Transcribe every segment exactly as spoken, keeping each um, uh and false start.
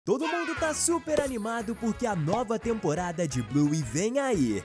Todo mundo tá super animado porque a nova temporada de Bluey vem aí.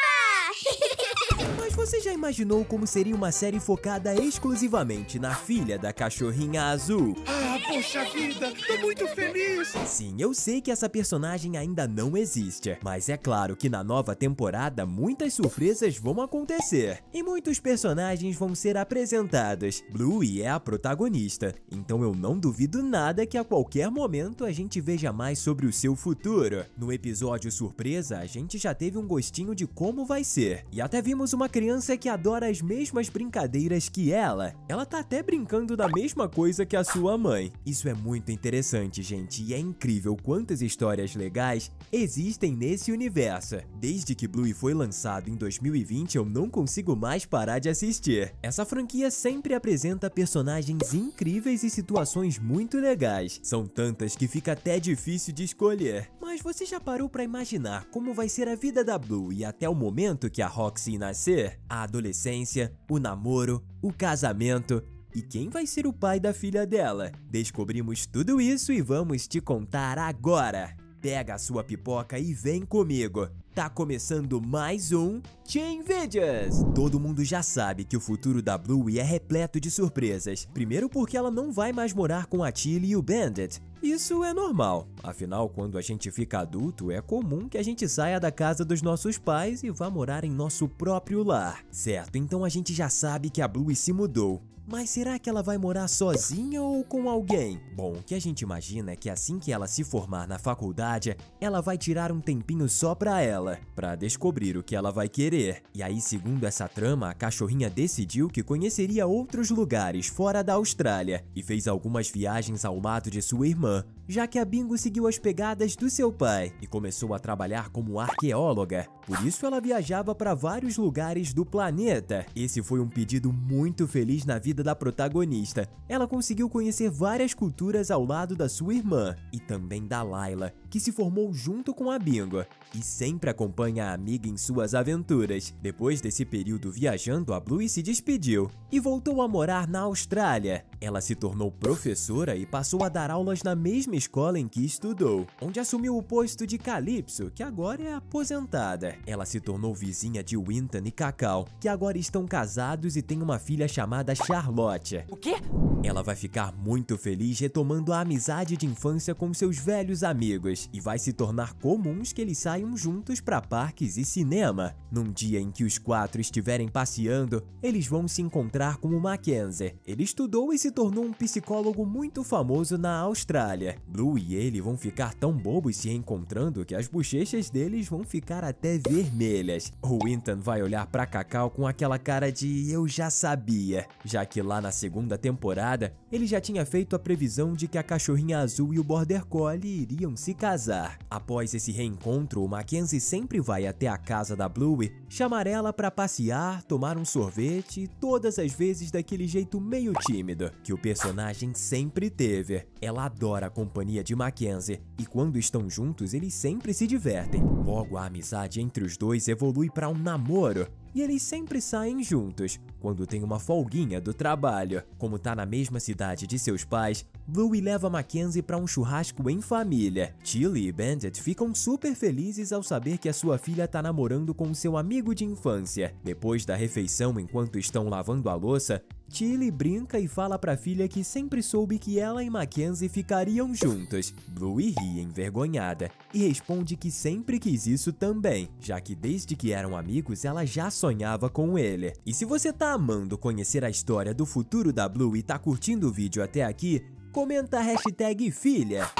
Mas você já imaginou como seria uma série focada exclusivamente na filha da cachorrinha azul? Ah, poxa vida, tô muito feliz! Sim, eu sei que essa personagem ainda não existe, mas é claro que na nova temporada muitas surpresas vão acontecer e muitos personagens vão ser apresentados. Bluey é a protagonista, então eu não duvido nada que a qualquer momento a gente veja mais sobre o seu futuro. No episódio surpresa, a gente já teve um gostinho de como vai ser, e até vimos uma criança que adora as mesmas brincadeiras que ela. Ela tá até brincando da mesma coisa que a sua mãe. Isso é muito interessante, gente, e é incrível quantas histórias legais existem nesse universo. Desde que Bluey foi lançado em dois mil e vinte, eu não consigo mais parar de assistir. Essa franquia sempre apresenta personagens incríveis e situações muito legais. São tantas que fica até difícil de escolher. Mas você já parou pra imaginar como vai ser a vida da Bluey até o momento que a Roxy nascer? A adolescência, o namoro, o casamento... E quem vai ser o pai da filha dela? Descobrimos tudo isso e vamos te contar agora! Pega a sua pipoca e vem comigo! Tá começando mais um Teen Videos! Todo mundo já sabe que o futuro da Bluey é repleto de surpresas. Primeiro porque ela não vai mais morar com a Tilly e o Bandit. Isso é normal, afinal, quando a gente fica adulto, é comum que a gente saia da casa dos nossos pais e vá morar em nosso próprio lar, certo? Então a gente já sabe que a Bluey se mudou. Mas será que ela vai morar sozinha ou com alguém? Bom, o que a gente imagina é que assim que ela se formar na faculdade, ela vai tirar um tempinho só pra ela, pra descobrir o que ela vai querer. E aí, segundo essa trama, a cachorrinha decidiu que conheceria outros lugares fora da Austrália e fez algumas viagens ao lado de sua irmã, já que a Bingo seguiu as pegadas do seu pai e começou a trabalhar como arqueóloga. Por isso ela viajava para vários lugares do planeta. Esse foi um pedido muito feliz na vida da protagonista. Ela conseguiu conhecer várias culturas ao lado da sua irmã e também da Layla, que se formou junto com a Bingo e sempre acompanha a amiga em suas aventuras. Depois desse período viajando, a Bluey se despediu e voltou a morar na Austrália. Ela se tornou professora e passou a dar aulas na mesma escola em que estudou, onde assumiu o posto de Calypso, que agora é aposentada. Ela se tornou vizinha de Winton e Cacau, que agora estão casados e têm uma filha chamada Charlotte. O quê? Ela vai ficar muito feliz retomando a amizade de infância com seus velhos amigos e vai se tornar comuns que eles saiam juntos para parques e cinema. Num dia em que os quatro estiverem passeando, eles vão se encontrar com o Mackenzie. Ele estudou e se tornou um psicólogo muito famoso na Austrália. Blue e ele vão ficar tão bobos se reencontrando que as bochechas deles vão ficar até vermelhas. O Winton vai olhar para Cacau com aquela cara de eu já sabia, já que lá na segunda temporada ele já tinha feito a previsão de que a cachorrinha azul e o Border Collie iriam se casar. Após esse reencontro, o Mackenzie sempre vai até a casa da Bluey, chamar ela para passear, tomar um sorvete, todas as vezes daquele jeito meio tímido que o personagem sempre teve. Ela adora a companhia de Mackenzie e quando estão juntos eles sempre se divertem. Logo a amizade entre os dois evolui para um namoro. E eles sempre saem juntos, quando tem uma folguinha do trabalho. Como tá na mesma cidade de seus pais, Bluey leva Mackenzie para um churrasco em família. Tilly e Bandit ficam super felizes ao saber que a sua filha tá namorando com seu amigo de infância. Depois da refeição, enquanto estão lavando a louça, Tilly brinca e fala pra filha que sempre soube que ela e Mackenzie ficariam juntos. Bluey ri envergonhada e responde que sempre quis isso também, já que desde que eram amigos ela já sonhava com ele. E se você tá amando conhecer a história do futuro da Bluey e tá curtindo o vídeo até aqui, comenta a hashtag filha.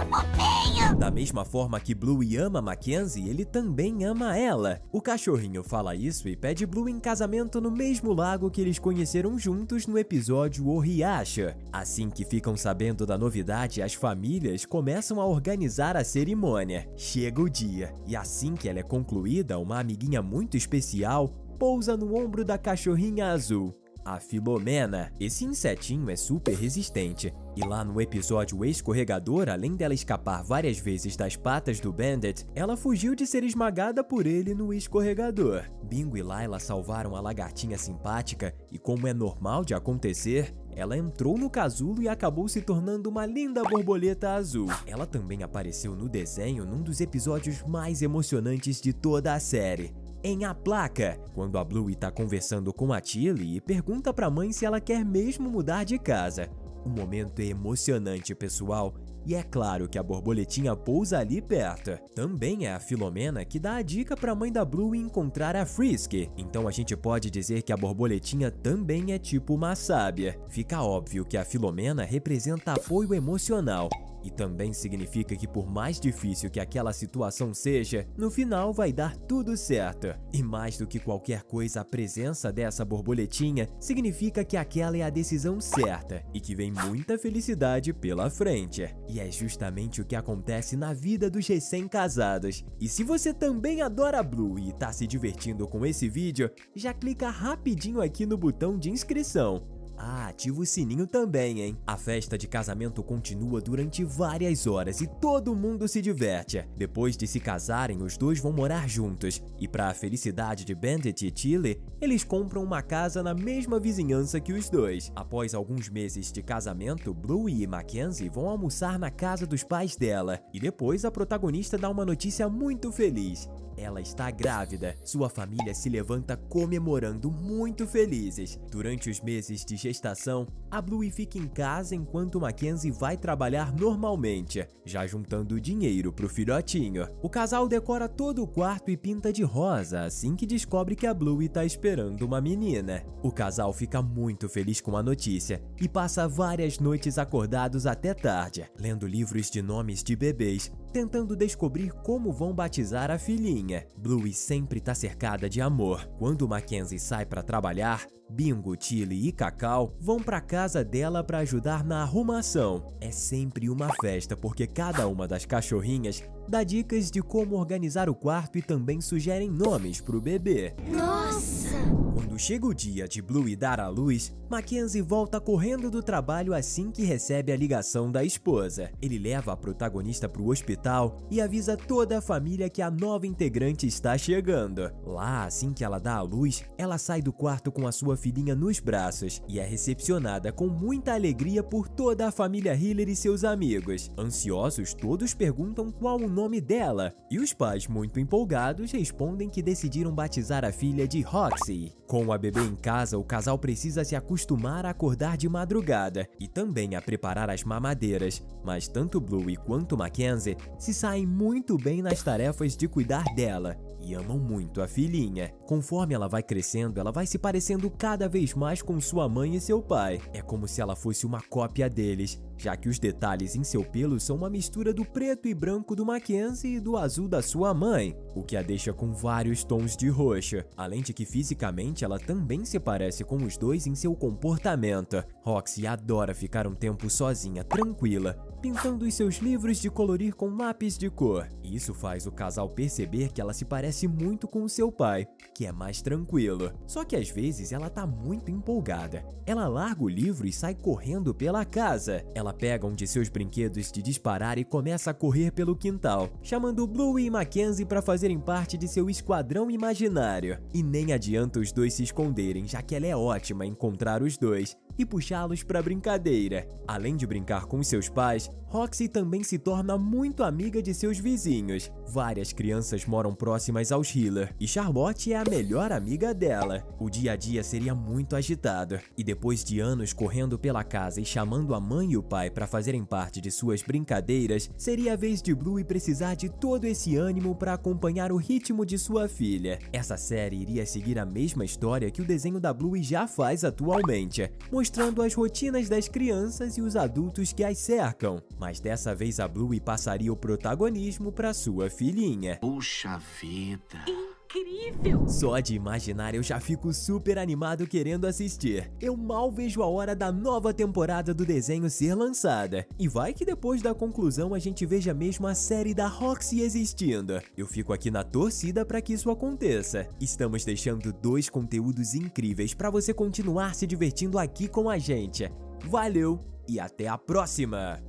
Da mesma forma que Bluey ama Mackenzie, ele também ama ela. O cachorrinho fala isso e pede Bluey em casamento no mesmo lago que eles conheceram juntos no episódio O Riacho. Assim que ficam sabendo da novidade, as famílias começam a organizar a cerimônia. Chega o dia, e assim que ela é concluída, uma amiguinha muito especial pousa no ombro da cachorrinha azul, a Filomena. Esse insetinho é super resistente. E lá no episódio Escorregador, além dela escapar várias vezes das patas do Bandit, ela fugiu de ser esmagada por ele no escorregador. Bingo e Layla salvaram a lagartinha simpática e, como é normal de acontecer, ela entrou no casulo e acabou se tornando uma linda borboleta azul. Ela também apareceu no desenho num dos episódios mais emocionantes de toda a série, em A Placa, quando a Bluey tá conversando com a Tilly e pergunta pra mãe se ela quer mesmo mudar de casa. O momento é emocionante, pessoal, e é claro que a borboletinha pousa ali perto. Também é a Filomena que dá a dica pra mãe da Bluey encontrar a Frisky, então a gente pode dizer que a borboletinha também é tipo uma sábia. Fica óbvio que a Filomena representa apoio emocional, e também significa que por mais difícil que aquela situação seja, no final vai dar tudo certo. E mais do que qualquer coisa, a presença dessa borboletinha significa que aquela é a decisão certa e que vem muita felicidade pela frente. E é justamente o que acontece na vida dos recém-casados. E se você também adora Bluey e tá se divertindo com esse vídeo, já clica rapidinho aqui no botão de inscrição. Ah, ativa o sininho também, hein? A festa de casamento continua durante várias horas e todo mundo se diverte. Depois de se casarem, os dois vão morar juntos. E para a felicidade de Bandit e Tilly, eles compram uma casa na mesma vizinhança que os dois. Após alguns meses de casamento, Bluey e Mackenzie vão almoçar na casa dos pais dela. E depois a protagonista dá uma notícia muito feliz. Ela está grávida. Sua família se levanta comemorando, muito felizes. Durante os meses de gestação, a Bluey fica em casa enquanto Mackenzie vai trabalhar normalmente, já juntando dinheiro pro filhotinho. O casal decora todo o quarto e pinta de rosa assim que descobre que a Bluey tá esperando uma menina. O casal fica muito feliz com a notícia e passa várias noites acordados até tarde, lendo livros de nomes de bebês, tentando descobrir como vão batizar a filhinha. Bluey sempre tá cercada de amor. Quando Mackenzie sai para trabalhar, Bingo, Tilly e Cacau vão para casa dela para ajudar na arrumação. É sempre uma festa porque cada uma das cachorrinhas dá dicas de como organizar o quarto e também sugerem nomes pro bebê. Nossa! Quando chega o dia de Bluey dar à luz, Mackenzie volta correndo do trabalho assim que recebe a ligação da esposa. Ele leva a protagonista para o hospital e avisa toda a família que a nova integrante está chegando. Lá, assim que ela dá à luz, ela sai do quarto com a sua filhinha nos braços e é recepcionada com muita alegria por toda a família Hiller e seus amigos. Ansiosos, todos perguntam qual o nome dela, e os pais, muito empolgados, respondem que decidiram batizar a filha de Roxy. Com a bebê em casa, o casal precisa se acostumar a acordar de madrugada e também a preparar as mamadeiras, mas tanto Bluey quanto Mackenzie se saem muito bem nas tarefas de cuidar dela e amam muito a filhinha. Conforme ela vai crescendo, ela vai se parecendo cada vez mais com sua mãe e seu pai. É como se ela fosse uma cópia deles, já que os detalhes em seu pelo são uma mistura do preto e branco do Mackenzie e do azul da sua mãe, o que a deixa com vários tons de roxo, além de que fisicamente ela também se parece com os dois em seu comportamento. Roxy adora ficar um tempo sozinha, tranquila, pintando os seus livros de colorir com lápis de cor. E isso faz o casal perceber que ela se parece muito com o seu pai, que é mais tranquilo. Só que às vezes ela tá muito empolgada. Ela larga o livro e sai correndo pela casa. Ela pega um de seus brinquedos de disparar e começa a correr pelo quintal, chamando Bluey e Mackenzie para fazerem parte de seu esquadrão imaginário. E nem adianta os dois se esconderem, já que ela é ótima em encontrar os dois e puxá-los para brincadeira. Além de brincar com seus pais, Roxy também se torna muito amiga de seus vizinhos. Várias crianças moram próximas aos Hiller e Charlotte é a melhor amiga dela. O dia a dia seria muito agitado e depois de anos correndo pela casa e chamando a mãe e o pai para fazerem parte de suas brincadeiras, seria a vez de Bluey precisar de todo esse ânimo para acompanhar o ritmo de sua filha. Essa série iria seguir a mesma história que o desenho da Bluey já faz atualmente, mostrando as rotinas das crianças e os adultos que as cercam. Mas dessa vez a Bluey passaria o protagonismo para sua filhinha. Puxa vida! Incrível! Só de imaginar eu já fico super animado querendo assistir. Eu mal vejo a hora da nova temporada do desenho ser lançada. E vai que depois da conclusão a gente veja mesmo a série da Roxy existindo. Eu fico aqui na torcida para que isso aconteça. Estamos deixando dois conteúdos incríveis para você continuar se divertindo aqui com a gente. Valeu e até a próxima!